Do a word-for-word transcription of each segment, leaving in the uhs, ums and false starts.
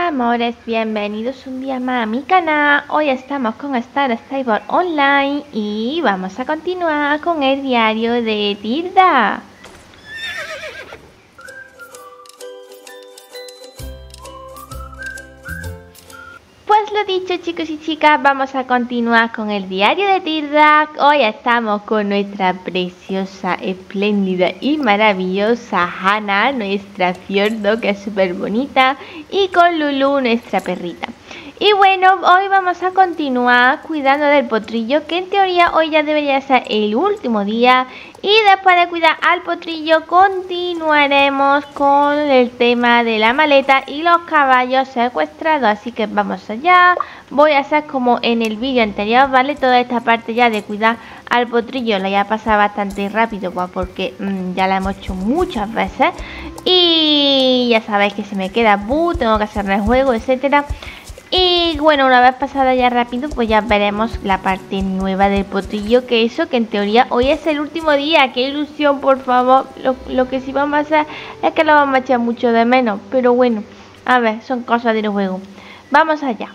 amores, bienvenidos un día más a mi canal. Hoy estamos con Star Stable Online y vamos a continuar con el diario de Tilda. Pues lo dicho, chicos y chicas, vamos a continuar con el diario de Tilda. Hoy estamos con nuestra preciosa, espléndida y maravillosa Hannah, nuestra fiordo, que es súper bonita, y con Lulu, nuestra perrita. Y bueno, hoy vamos a continuar cuidando del potrillo, que en teoría hoy ya debería ser el último día. Y después de cuidar al potrillo continuaremos con el tema de la maleta y los caballos secuestrados. Así que vamos allá. Voy a hacer como en el vídeo anterior, ¿vale? Toda esta parte ya de cuidar al potrillo la voy a pasar bastante rápido, pues, porque mmm, ya la hemos hecho muchas veces. Y ya sabéis que se me queda bu, tengo que hacer el juego, etcétera. Y bueno, una vez pasada ya rápido, pues ya veremos la parte nueva del potrillo, que eso que en teoría hoy es el último día. ¡Qué ilusión, por favor! Lo, lo que sí vamos a hacer es que lo vamos a echar mucho de menos, pero bueno, a ver, son cosas del juego. Vamos allá.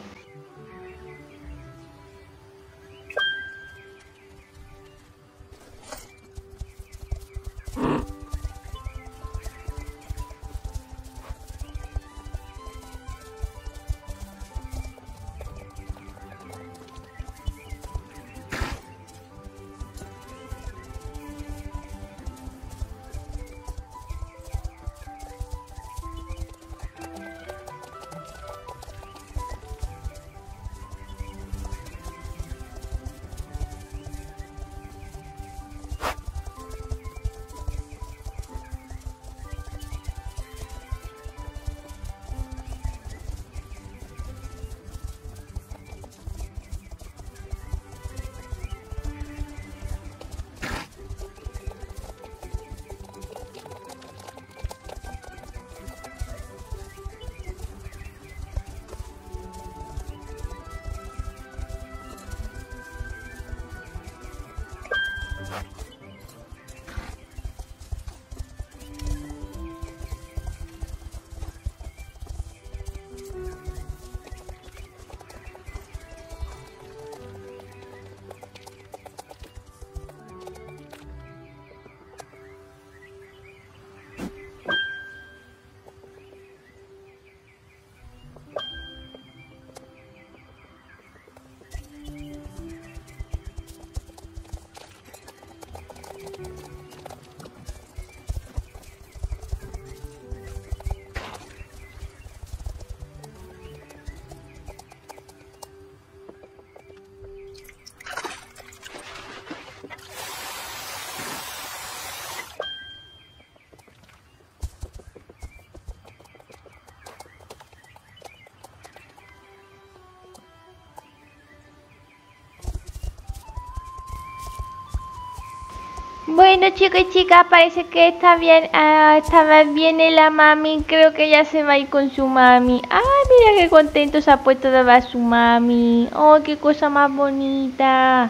Bueno, chicos y chicas, parece que está bien. Ah, esta vez viene la mami. Creo que ya se va a ir con su mami. Ay, mira qué contento se ha puesto de ver a su mami. Oh, qué cosa más bonita.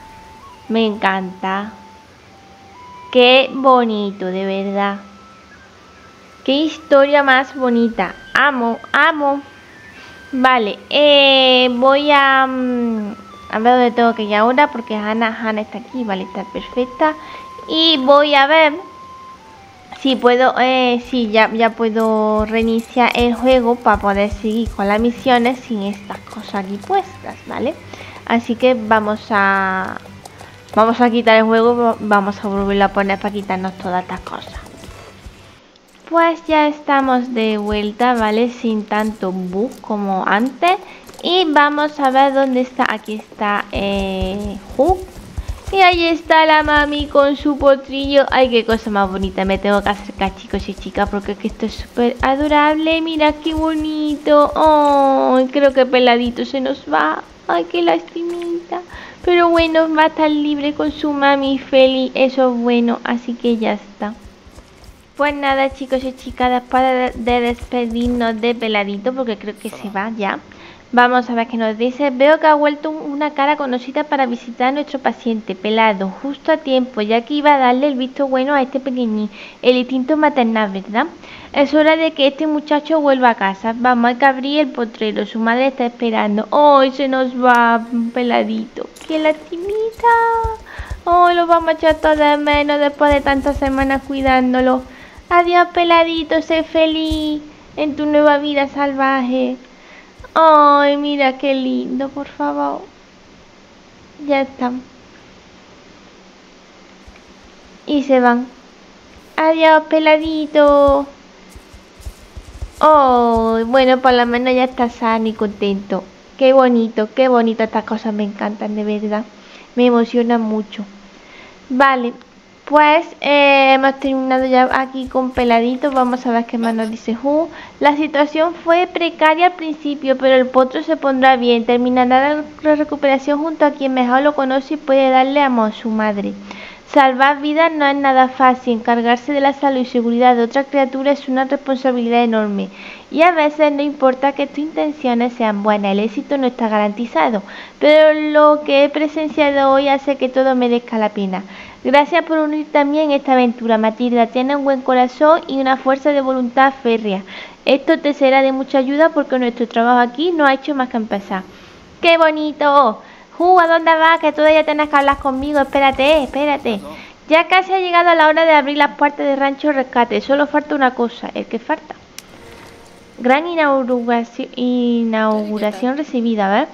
Me encanta. Qué bonito, de verdad. Qué historia más bonita. Amo, amo. Vale, eh, voy a... Um, a ver dónde tengo que ir ahora, porque Hannah, Hannah está aquí, vale, está perfecta. Y voy a ver si puedo, eh, si ya, ya puedo reiniciar el juego para poder seguir con las misiones sin estas cosas aquí puestas, ¿vale? Así que vamos a... Vamos a quitar el juego, vamos a volverlo a poner para quitarnos todas estas cosas. Pues ya estamos de vuelta, ¿vale? Sin tanto bug como antes. Y vamos a ver dónde está. Aquí está eh, Hook. Y ahí está la mami con su potrillo. Ay, qué cosa más bonita. Me tengo que acercar, chicos y chicas, porque es que esto es súper adorable. Mira qué bonito. Oh, creo que Peladito se nos va. Ay, qué lastimita. Pero bueno, va a estar libre con su mami feliz. Eso es bueno, así que ya está. Pues nada, chicos y chicas, después de despedirnos de Peladito, porque creo que se va ya, vamos a ver qué nos dice. Veo que ha vuelto una cara conocida para visitar a nuestro paciente Pelado, justo a tiempo, ya que iba a darle el visto bueno a este pequeñín, el instinto maternal, ¿verdad? Es hora de que este muchacho vuelva a casa. Vamos, hay que abrir el potrero. Su madre está esperando. ¡Ay, se nos va un peladito! ¡Qué lastimita! ¡Ay, lo vamos a echar todo de menos después de tantas semanas cuidándolo! Adiós, peladito, sé feliz en tu nueva vida salvaje. ¡Ay, mira qué lindo, por favor! Ya está. Y se van. Adiós, peladito. Oh, bueno, por lo menos ya está sano y contento. Qué bonito, qué bonito. Estas cosas me encantan, de verdad. Me emocionan mucho. Vale, pues eh, hemos terminado ya aquí con Peladito. Vamos a ver qué más nos dice Hu. La situación fue precaria al principio, pero el potro se pondrá bien. Terminará la recuperación junto a quien mejor lo conoce y puede darle amor a su madre. Salvar vidas no es nada fácil. Encargarse de la salud y seguridad de otra criatura es una responsabilidad enorme. Y a veces no importa que tus intenciones sean buenas, el éxito no está garantizado. Pero lo que he presenciado hoy hace que todo merezca la pena. Gracias por unirte a mí en esta aventura, Matilda. Tienes un buen corazón y una fuerza de voluntad férrea. Esto te será de mucha ayuda porque nuestro trabajo aquí no ha hecho más que empezar. ¡Qué bonito! Uh, ¿a dónde vas? Que todavía tienes que hablar conmigo. Espérate, espérate. Ya casi ha llegado la hora de abrir las puertas de Rancho Rescate. Solo falta una cosa. ¿El que falta? Gran inauguración, inauguración recibida, ¿ves?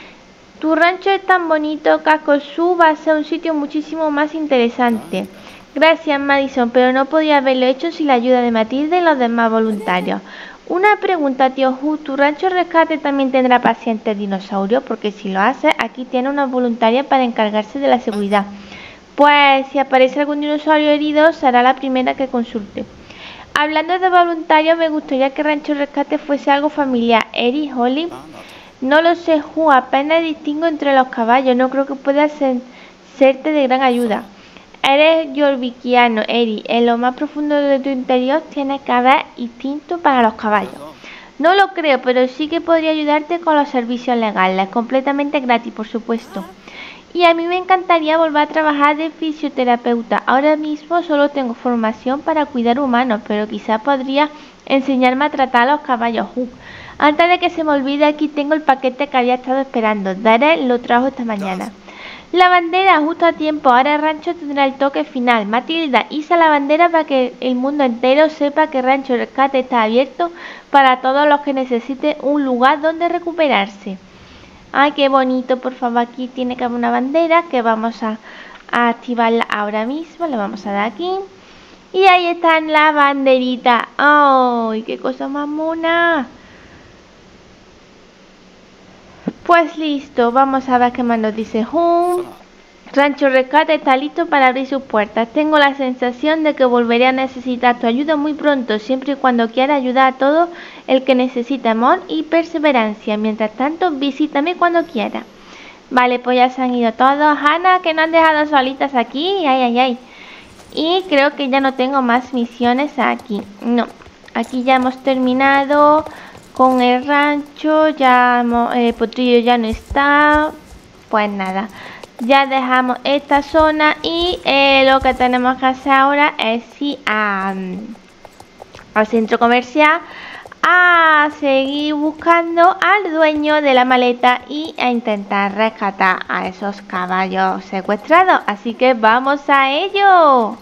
Tu rancho es tan bonito, Cascosú va a ser un sitio muchísimo más interesante. Gracias, Madison, pero no podía haberlo hecho sin la ayuda de Matilde y los demás voluntarios. Una pregunta, tío Hu, ¿tu rancho rescate también tendrá pacientes dinosaurios? Porque si lo hace, aquí tiene una voluntaria para encargarse de la seguridad. Pues si aparece algún dinosaurio herido, será la primera que consulte. Hablando de voluntarios, me gustaría que Rancho Rescate fuese algo familiar. Eri, Holly, no lo sé, Hu, apenas distingo entre los caballos, no creo que pueda ser, serte de gran ayuda. Eres yorviquiano, Eri. En lo más profundo de tu interior tienes que haber instinto para los caballos. No lo creo, pero sí que podría ayudarte con los servicios legales, completamente gratis, por supuesto. Y a mí me encantaría volver a trabajar de fisioterapeuta. Ahora mismo solo tengo formación para cuidar humanos, pero quizás podría enseñarme a tratar a los caballos. Uh, antes de que se me olvide, aquí tengo el paquete que había estado esperando. Daré lo trajo esta mañana. La bandera, justo a tiempo. Ahora el rancho tendrá el toque final. Matilda, iza la bandera para que el mundo entero sepa que Rancho Rescate está abierto para todos los que necesiten un lugar donde recuperarse. Ay, qué bonito. Por favor, aquí tiene que haber una bandera que vamos a, a activarla ahora mismo. Le vamos a dar aquí. Y ahí está la banderita. ¡Ay, qué cosa más mona! Pues listo, vamos a ver qué más nos dice Hu. Rancho Rescate está listo para abrir sus puertas. Tengo la sensación de que volveré a necesitar tu ayuda muy pronto, siempre y cuando quiera ayudar a todo el que necesita amor y perseverancia. Mientras tanto, visítame cuando quiera. Vale, pues ya se han ido todos. Hannah, que nos han dejado solitas aquí. Ay, ay, ay. Y creo que ya no tengo más misiones aquí. No, aquí ya hemos terminado con el rancho. Ya hemos, eh, Potrillo ya no está. Pues nada, ya dejamos esta zona y eh, lo que tenemos que hacer ahora es ir a, al centro comercial a seguir buscando al dueño de la maleta y a intentar rescatar a esos caballos secuestrados. Así que vamos a ello.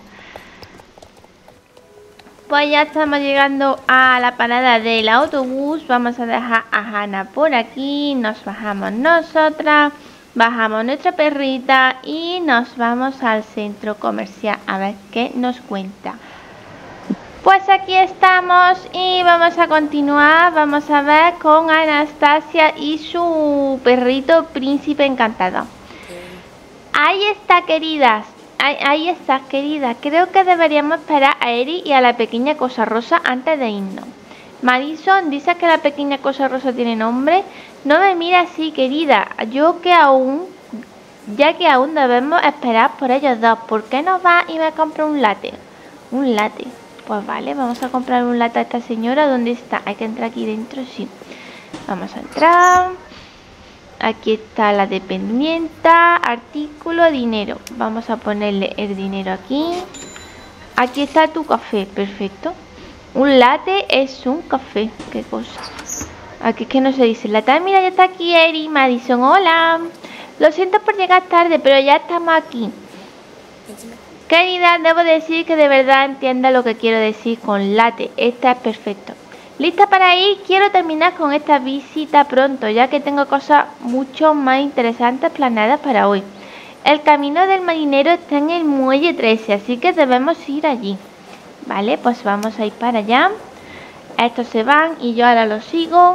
Pues ya estamos llegando a la parada del autobús. Vamos a dejar a Hannah por aquí. Nos bajamos nosotras. Bajamos nuestra perrita y nos vamos al centro comercial a ver qué nos cuenta. Pues aquí estamos y vamos a continuar. Vamos a ver con Anastasia y su perrito Príncipe Encantado. Ahí está, queridas. Ahí, ahí está, querida. Creo que deberíamos esperar a Eri y a la pequeña cosa rosa antes de irnos. Madison, dice que la pequeña cosa rosa tiene nombre. No me mira así, querida. Yo que aún, ya que aún debemos esperar por ellos dos. ¿Por qué no va y me compra un latte? Un latte. Pues vale, vamos a comprar un latte a esta señora. ¿Dónde está? Hay que entrar aquí dentro, sí. Vamos a entrar. Aquí está la dependienta, artículo, dinero. Vamos a ponerle el dinero aquí. Aquí está tu café, perfecto. Un latte es un café. Qué cosa. Aquí es que no se dice latte. Mira, ya está aquí Eri Madison. Hola. Lo siento por llegar tarde, pero ya estamos aquí. Querida, debo decir que de verdad entienda lo que quiero decir con latte. Esta es perfecto. ¿Lista para ir? Quiero terminar con esta visita pronto, ya que tengo cosas mucho más interesantes planeadas para hoy. El camino del marinero está en el muelle trece, así que debemos ir allí. Vale, pues vamos a ir para allá. Estos se van y yo ahora los sigo.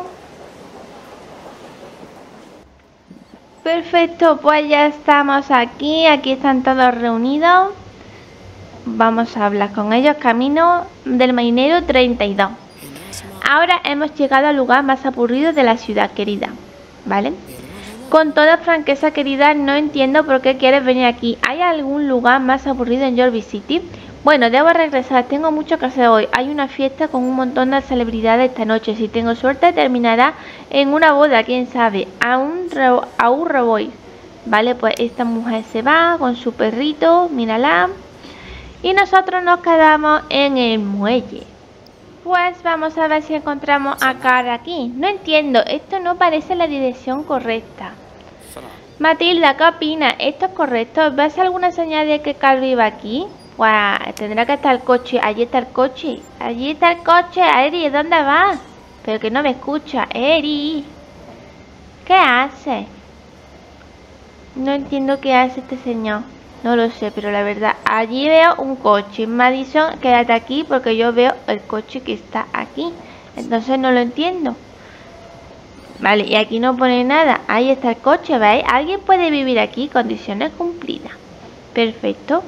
Perfecto, pues ya estamos aquí. Aquí están todos reunidos. Vamos a hablar con ellos. Camino del marinero treinta y dos. Ahora hemos llegado al lugar más aburrido de la ciudad, querida. ¿Vale? Con toda franqueza, querida, no entiendo por qué quieres venir aquí. ¿Hay algún lugar más aburrido en Yorkville City? Bueno, debo regresar. Tengo mucho que hacer hoy. Hay una fiesta con un montón de celebridades esta noche. Si tengo suerte, terminará en una boda, quién sabe. Aún, aún voy. Vale, pues esta mujer se va con su perrito. Mírala. Y nosotros nos quedamos en el muelle. Pues vamos a ver si encontramos a Carl aquí. No entiendo, esto no parece la dirección correcta. Matilda, ¿qué opinas? ¿Esto es correcto? ¿Ves alguna señal de que Carl vive aquí? Pues tendrá que estar el coche. Allí está el coche. Allí está el coche. Eri, ¿dónde vas? Pero que no me escucha. Eri, ¿qué hace? No entiendo qué hace este señor. No lo sé, pero la verdad, allí veo un coche. Madison, quédate aquí porque yo veo el coche que está aquí. Entonces no lo entiendo. Vale, y aquí no pone nada. Ahí está el coche, ¿veis? ¿Alguien puede vivir aquí? Condiciones cumplidas. Perfecto.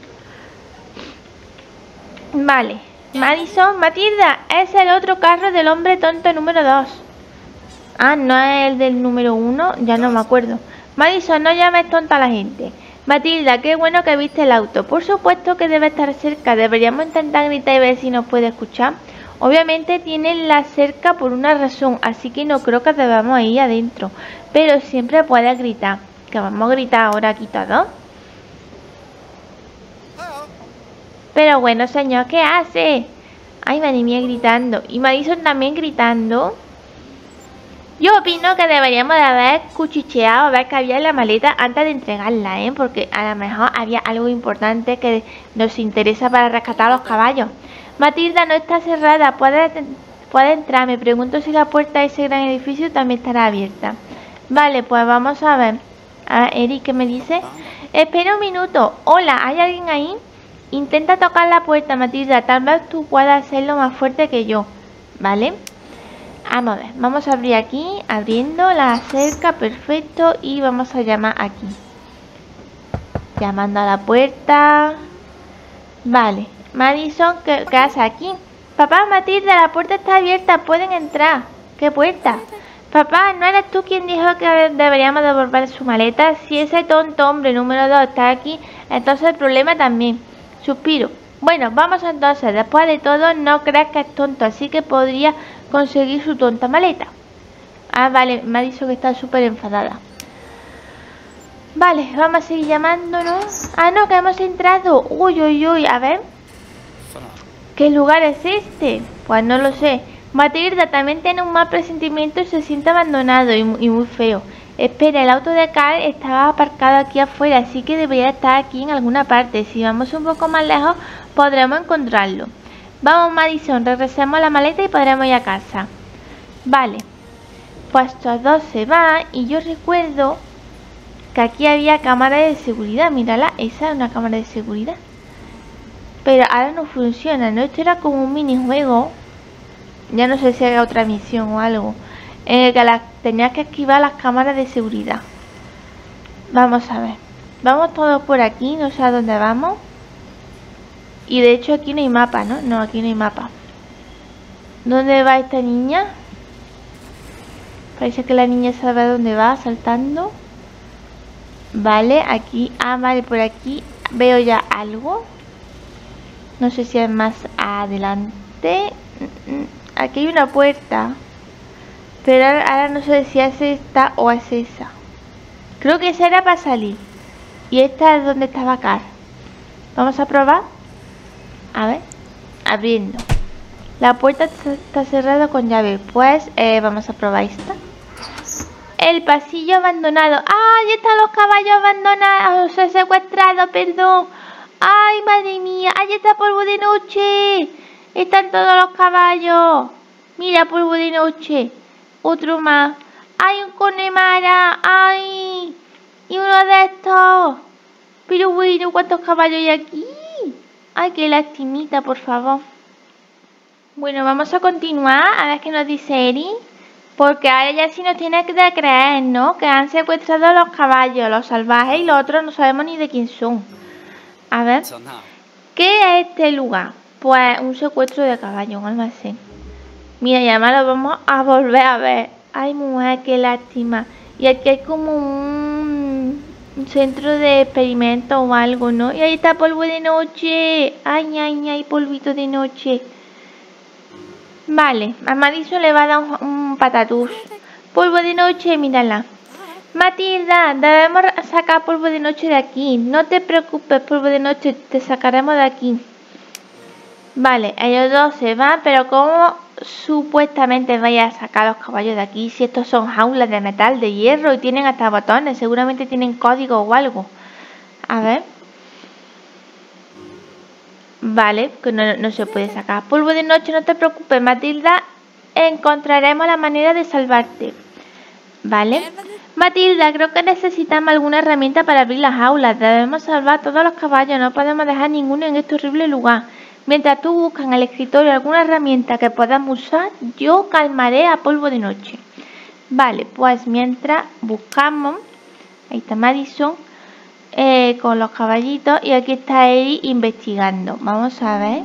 Vale. Madison, Matilda, es el otro carro del hombre tonto número dos. Ah, no es el del número uno. Ya no me acuerdo. Madison, no llames tonta a la gente. Matilda, qué bueno que viste el auto. Por supuesto que debe estar cerca. Deberíamos intentar gritar y ver si nos puede escuchar. Obviamente tiene la cerca por una razón, así que no creo que debamos ir adentro. Pero siempre puede gritar. Que vamos a gritar ahora aquí todos. Pero bueno, señor, ¿qué hace? Ay, madre mía, gritando. Y Madison también gritando. Yo opino que deberíamos de haber cuchicheado a ver qué había en la maleta antes de entregarla, ¿eh? Porque a lo mejor había algo importante que nos interesa para rescatar a los caballos. Matilda, no está cerrada, puede, puede entrar. Me pregunto si la puerta de ese gran edificio también estará abierta. Vale, pues vamos a ver. A Eric, ¿qué me dice? Espera un minuto. Hola, ¿hay alguien ahí? Intenta tocar la puerta, Matilda. Tal vez tú puedas hacerlo más fuerte que yo. ¿Vale? Vamos a ver, vamos a abrir aquí, abriendo la cerca, perfecto, y vamos a llamar aquí. Llamando a la puerta. Vale, Madison, ¿qué, qué hace aquí? Papá, Matilda, la puerta está abierta, pueden entrar. ¿Qué puerta? Papá, ¿no eres tú quien dijo que deberíamos devolver su maleta? Si ese tonto hombre número dos está aquí, entonces el problema también. Suspiro. Bueno, vamos entonces, después de todo, no creas que es tonto, así que podría conseguir su tonta maleta. Ah, vale, me ha dicho que está súper enfadada. Vale, vamos a seguir llamándonos. Ah, no, que hemos entrado. Uy, uy, uy, a ver. ¿Qué lugar es este? Pues no lo sé. Matilda también tiene un mal presentimiento y se siente abandonado y, y muy feo. Espera, el auto de Carl estaba aparcado aquí afuera, así que debería estar aquí en alguna parte. Si vamos un poco más lejos, podremos encontrarlo. Vamos, Madison, regresemos a la maleta y podremos ir a casa. Vale. Pues estos dos se van y yo recuerdo que aquí había cámara de seguridad. Mírala, esa es una cámara de seguridad. Pero ahora no funciona, ¿no? Esto era como un minijuego. Ya no sé si era otra misión o algo. En el que las, tenías que esquivar las cámaras de seguridad. Vamos a ver. Vamos todos por aquí, no sé a dónde vamos. Y de hecho aquí no hay mapa, ¿no? No, aquí no hay mapa. ¿Dónde va esta niña? Parece que la niña sabe a dónde va, saltando. Vale, aquí. Ah, vale, por aquí veo ya algo. No sé si es más adelante. Aquí hay una puerta. Pero ahora no sé si es esta o es esa. Creo que esa era para salir. Y esta es donde estaba Carl. Vamos a probar. A ver. Abriendo. La puerta está cerrada con llave. Pues eh, vamos a probar esta. El pasillo abandonado. ¡Ay, están los caballos abandonados! Se ha secuestrado, perdón. ¡Ay, madre mía! ¡Ahí está polvo de noche! Están todos los caballos. Mira, polvo de noche. Otro más. ¡Hay un Connemara! ¡Ay! Y uno de estos. Pero bueno, ¿cuántos caballos hay aquí? ¡Ay, qué lastimita, por favor! Bueno, vamos a continuar. A ver qué nos dice Eri. Porque ahora ya sí nos tiene que creer, ¿no? Que han secuestrado a los caballos, los salvajes, y los otros no sabemos ni de quién son. A ver. ¿Qué es este lugar? Pues un secuestro de caballos, un almacén. Mira, y además lo vamos a volver a ver. Ay, mujer, qué lástima. Y aquí hay como un, un centro de experimento o algo, ¿no? Y ahí está polvo de noche. Ay, ay, ay, polvito de noche. Vale, a Madison le va a dar un, un patatús. Polvo de noche, mírala. Matilda, debemos sacar polvo de noche de aquí. No te preocupes, polvo de noche, te sacaremos de aquí. Vale, ellos dos se van, pero ¿cómo supuestamente vaya a sacar los caballos de aquí? Si estos son jaulas de metal, de hierro y tienen hasta botones, seguramente tienen código o algo. A ver. Vale, que no, no se puede sacar. Polvo de noche, no te preocupes, Matilda. Encontraremos la manera de salvarte. Vale. Matilda, creo que necesitamos alguna herramienta para abrir las jaulas. Debemos salvar a todos los caballos. No podemos dejar ninguno en este horrible lugar. Mientras tú buscas en el escritorio alguna herramienta que podamos usar, yo calmaré a polvo de noche. Vale, pues mientras buscamos. Ahí está Madison. Eh, con los caballitos, y aquí está Eri investigando. Vamos a ver.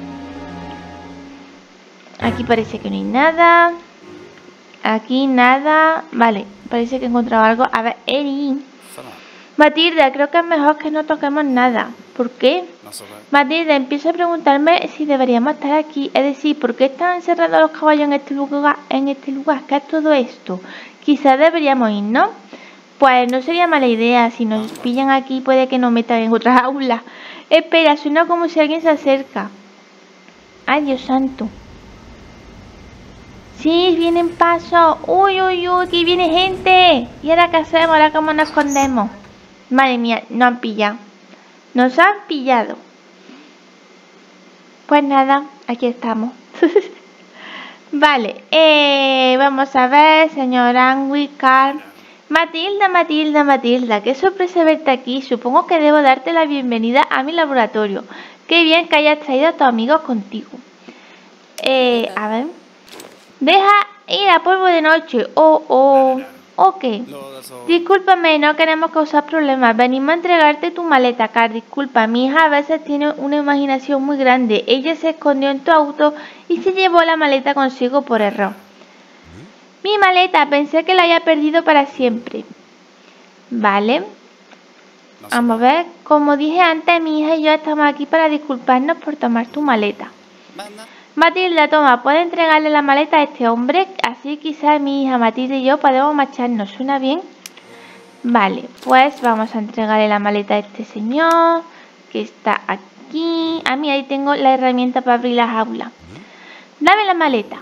Aquí parece que no hay nada. Aquí nada. Vale, parece que he encontrado algo. A ver, Eri. Matilda, creo que es mejor que no toquemos nada. ¿Por qué? Matilda, empiezo a preguntarme si deberíamos estar aquí. Es decir, ¿por qué están encerrados los caballos en este lugar? En este lugar, ¿qué es todo esto? Quizás deberíamos ir, ¿no? Pues no sería mala idea. Si nos pillan aquí puede que nos metan en otra aula. Espera, suena como si alguien se acerca. Ay, Dios santo. Sí, vienen pasos. Uy, uy, uy, aquí viene gente. ¿Y ahora qué hacemos? ¿Ahora cómo nos escondemos? Madre mía, nos han pillado. Nos han pillado. Pues nada, aquí estamos. Vale, eh, vamos a ver, señor Angui, Carl. Matilda, Matilda, Matilda, qué sorpresa verte aquí. Supongo que debo darte la bienvenida a mi laboratorio. Qué bien que hayas traído a tus amigos contigo. Eh, a ver. Deja ir a polvo de noche. Oh, oh. Ok. Discúlpame, no queremos causar problemas. Venimos a entregarte tu maleta, Carl. Disculpa, mi hija a veces tiene una imaginación muy grande. Ella se escondió en tu auto y se llevó la maleta consigo por error. Mi maleta, pensé que la había perdido para siempre. Vale. Vamos a ver. Como dije antes, mi hija y yo estamos aquí para disculparnos por tomar tu maleta. Matilda, toma, ¿puedes entregarle la maleta a este hombre? Así quizás mi hija Matilda y yo podemos marcharnos. ¿Suena bien? Vale, pues vamos a entregarle la maleta a este señor que está aquí. Ah, mira, ahí tengo la herramienta para abrir la jaula. Dame la maleta.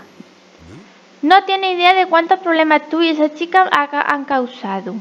No tiene idea de cuántos problemas tú y esa chica han causado.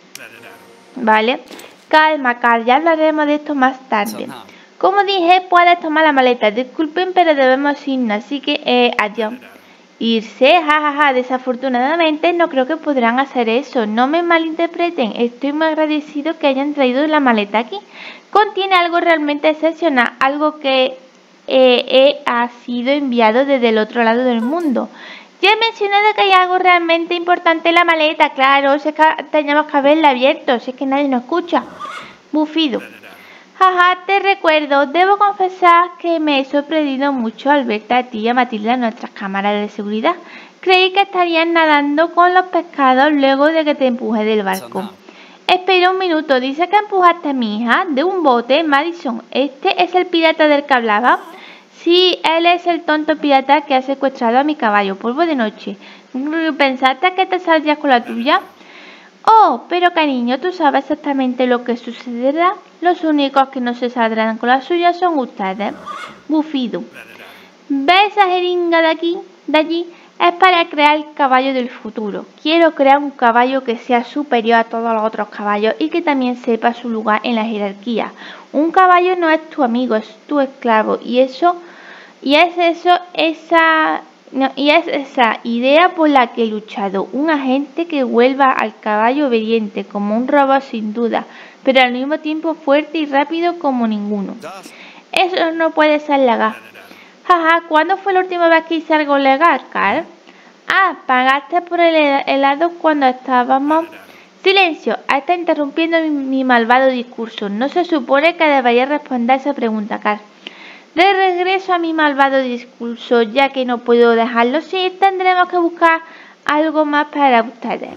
Vale. Calma, Carl, ya hablaremos de esto más tarde. Como dije, puedes tomar la maleta. Disculpen, pero debemos irnos, así que eh, adiós. Irse, jajaja, ja, ja. Desafortunadamente no creo que podrán hacer eso. No me malinterpreten. Estoy muy agradecido que hayan traído la maleta aquí. Contiene algo realmente excepcional, algo que eh, eh, ha sido enviado desde el otro lado del mundo. Ya he mencionado que hay algo realmente importante en la maleta, claro, si es que teníamos que haberla abierto, si es que nadie nos escucha. Bufido. Jaja, te recuerdo, debo confesar que me he sorprendido mucho al verte a ti y a Matilda en nuestras cámaras de seguridad. Creí que estarías nadando con los pescados luego de que te empujé del barco. Espera un minuto, dice que empujaste a mi hija de un bote, Madison. ¿Este es el pirata del que hablaba? Sí, él es el tonto pirata que ha secuestrado a mi caballo, polvo de noche. ¿Pensaste que te saldrías con la tuya? Oh, pero cariño, tú sabes exactamente lo que sucederá. Los únicos que no se saldrán con la suya son ustedes. Bufido. ¿Ves esa jeringa de aquí? De allí. Es para crear el caballo del futuro. Quiero crear un caballo que sea superior a todos los otros caballos y que también sepa su lugar en la jerarquía. Un caballo no es tu amigo, es tu esclavo. Y eso, y es eso, esa, no, y es esa idea por la que he luchado. Un agente que vuelva al caballo obediente, como un robot sin duda, pero al mismo tiempo fuerte y rápido como ninguno. Eso no puede ser legal. Jaja, ¿cuándo fue la última vez que hice algo legal, Carl? Ah, pagaste por el helado cuando estábamos... Silencio, está interrumpiendo mi, mi malvado discurso. No se supone que debería responder esa pregunta, Carl. De regreso a mi malvado discurso, ya que no puedo dejarlo seguir, tendremos que buscar algo más para ustedes.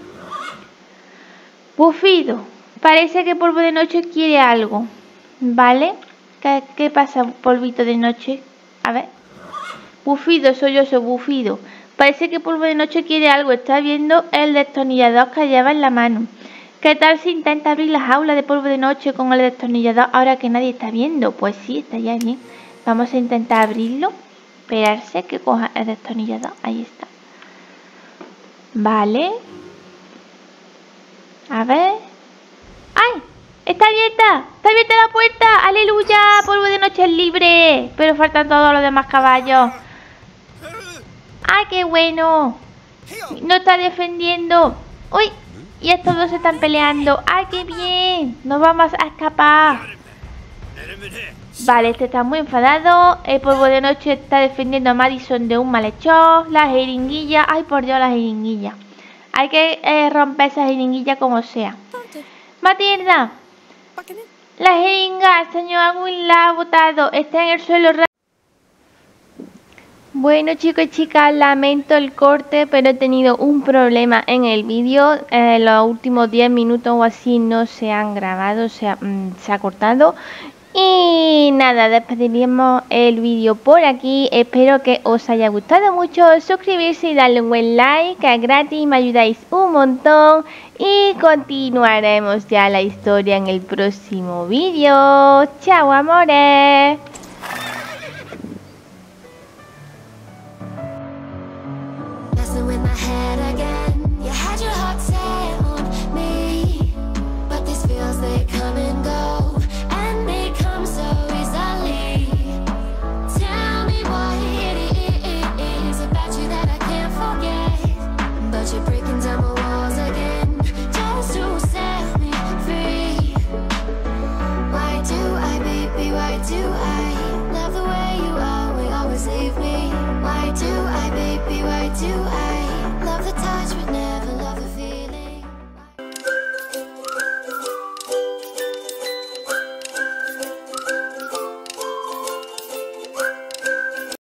Bufido, parece que Polvo de Noche quiere algo, ¿vale? ¿Qué, qué pasa, Polvito de Noche? A ver. Bufido, soy yo, soy Bufido. Parece que Polvo de Noche quiere algo. Está viendo el destornillador que lleva en la mano. ¿Qué tal si intenta abrir la jaula de Polvo de Noche con el destornillador ahora que nadie está viendo? Pues sí, está ya bien. Vamos a intentar abrirlo. Esperarse que coja el destornillador. Ahí está. Vale. A ver. ¡Ay! ¡Está abierta! ¡Está abierta la puerta! ¡Aleluya! Polvo de Noche es libre. Pero faltan todos los demás caballos. ¡Ay, qué bueno! No está defendiendo. ¡Uy! Y estos dos se están peleando. ¡Ay, qué bien! Nos vamos a escapar. Vale, este está muy enfadado. El Polvo de Noche está defendiendo a Madison de un malhechor. La jeringuilla. ¡Ay, por Dios, la jeringuilla! Hay que eh, romper esa jeringuilla como sea. Matilda. La jeringa, el señor Agüin la ha botado. Está en el suelo. Bueno, chicos y chicas, lamento el corte, pero he tenido un problema en el vídeo. Eh, los últimos diez minutos o así no se han grabado, o sea, mmm, se ha cortado. Y nada, despediríamos el vídeo por aquí. Espero que os haya gustado mucho. Suscribirse y darle un buen like, que es gratis, me ayudáis un montón. Y continuaremos ya la historia en el próximo vídeo. ¡Chao, amores!